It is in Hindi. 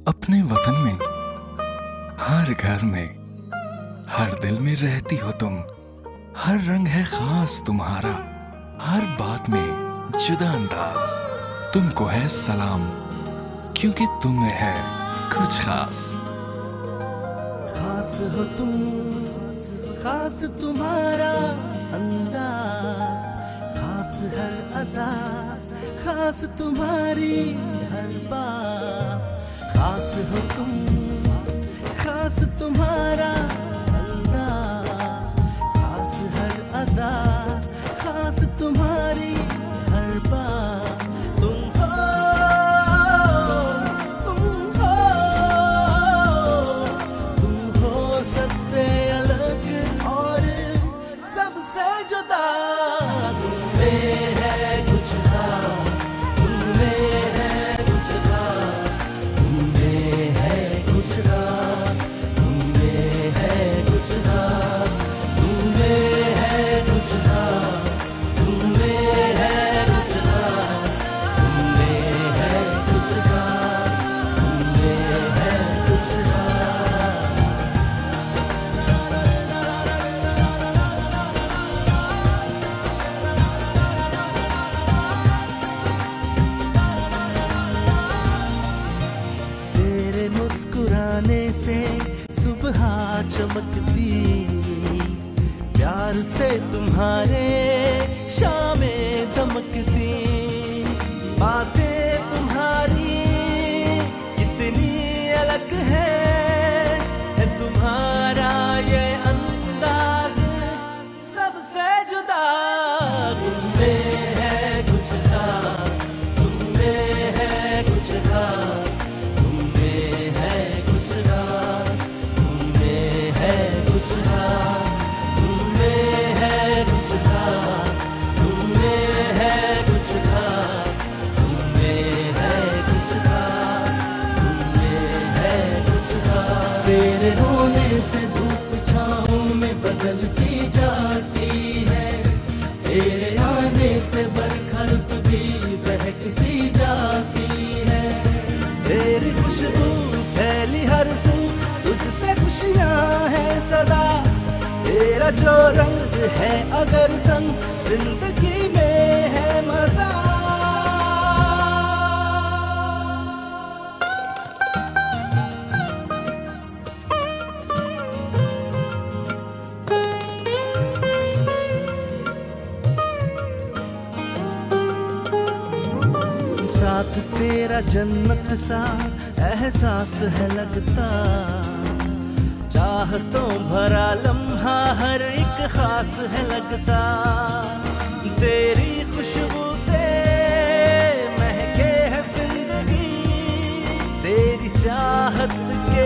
अपने वतन में, हर घर में, हर दिल में रहती हो तुम। हर रंग है खास तुम्हारा, हर बात में जुदा अंदाज। तुमको है सलाम क्योंकि तुम में है कुछ खास। खास हो तुम, खास तुम्हारा अंदाज, खास हर अदा, खास तुम्हारी हर बात। खास हो तुम, खास तुम्हारा अंदाज, खास हर अदा, खास तुम्हारी हर बात। तुम हो सबसे अलग और सबसे जुदा। तुम में है कुछ खास, तुम में है कुछ खास, तुम में है कुछ खास, तुम में है कुछ खास, तुम में है कुछ खास, तुम में है कुछ खास, तुम में है कुछ खास, तुम में है कुछ खास। तेरे मुस्कुराने से सुबह चमकती, प्यार से तुम्हारे शामें दमकती। बातें तुम्हारी कितनी अलग है तुम्हारा ये अंदाज सबसे जुदा। तुम में है कुछ खास, तुम में है कुछ खास, तुम में है कुछ खास, तुम में है कुछ खास, तुम में है कुछ खास, तुम में है कुछ खास, तुम में है कुछ खास, तुम में है कुछ खास। तेरे होने से धूप छाँव में बदल सी जाती है, तेरे आने से बरखा रुत भी बहक सी जाती है। तेरी खुशबू फैली हर सू, तुझसे खुशियाँ हैं सदा। तेरा जो रंग है अगर संग, जिंदगी में है मजा। साथ तेरा जन्नत सा एहसास है लगता, चाहतों भरा लम्हा हर एक खास है लगता। तेरी खुशबू से महके है जिंदगी, तेरी चाहत के